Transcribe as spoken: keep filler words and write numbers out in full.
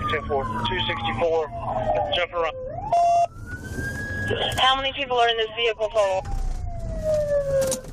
two four two sixty-four. Jump around. How many people are in this vehicle total?